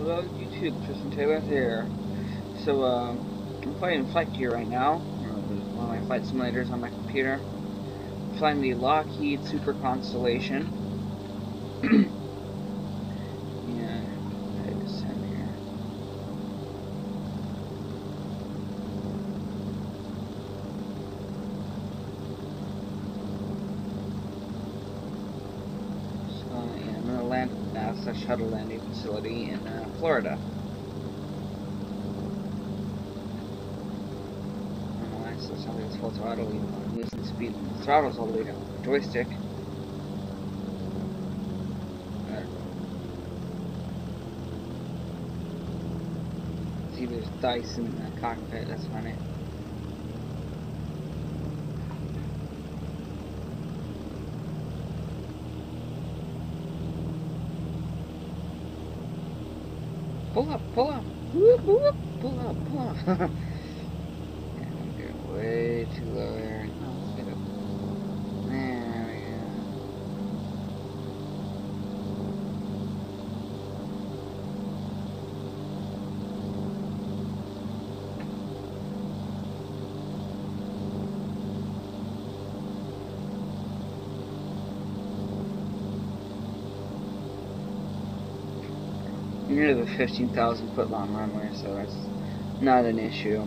Hello YouTube, Tristan Taylor here. So, I'm playing Flight Gear right now. One of my flight simulators on my computer. I'm flying the Lockheed Super Constellation. Yeah, I descend here. So, yeah, I'm gonna land at the NASA shuttle landing facility in Florida. So something that's full throttle, you know, I'm losing speed and the throttle's all the way down the joystick. See, there's dice in the cockpit, that's funny. Pull up, whoop, whoop, pull up. Way too low there. Let's get up. There we go. Near the 15,000 foot long runway, so that's not an issue.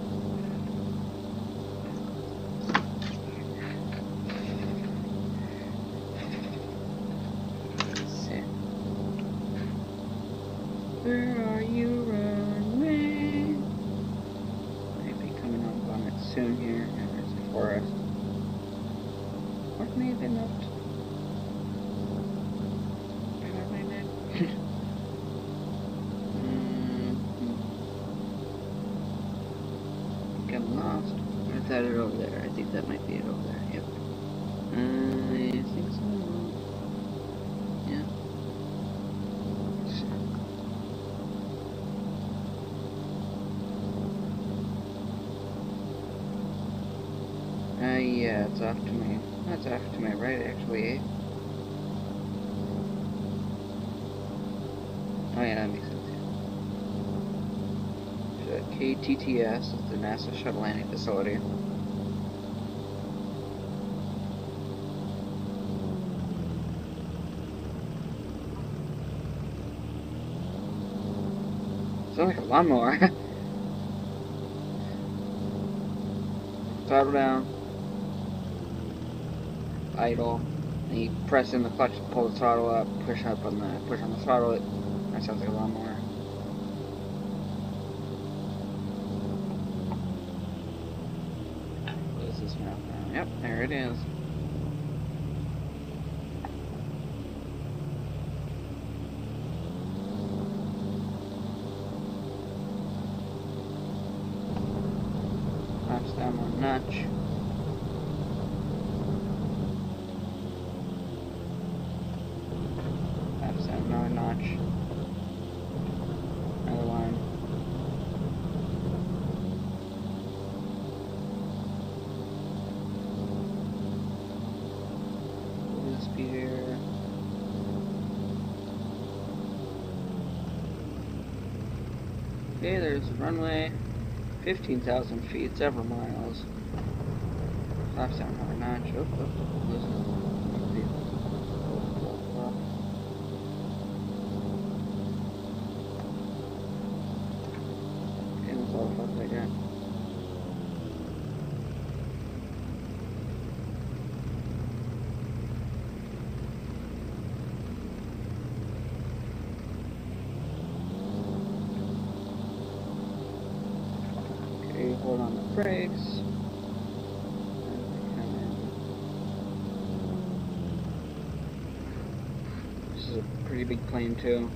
Where are you, runway? Might be coming up on it soon here. And there's a forest. Or maybe not. I think I'm lost. Or is that it over there? I think that might be it over there. Yep. I think so. Yeah. Yeah, it's off to my, that's off to my right actually, eh? Oh yeah, that makes sense, yeah. So, KTTS is the NASA Shuttle Landing Facility. Sounds like a lawnmower. Throttle down. Idle, and you press in the clutch to pull the throttle up, push on the throttle, that sounds like a lawnmower. What is this map now? Yep, there it is. Flaps down one notch. Another notch. Another one. What is speed here? Okay, there's the runway. 15,000 feet, several miles. Flaps down another notch. Again. Okay, hold on the brakes. This is a pretty big plane too.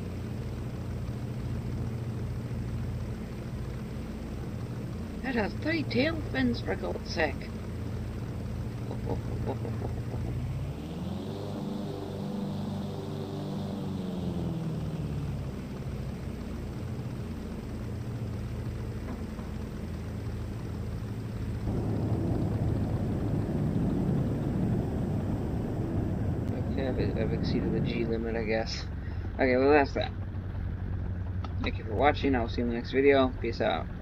It has 3 tail fins, for God's sake. Okay, I've exceeded the G limit, I guess. Okay, well that's that. Thank you for watching. I will see you in the next video. Peace out.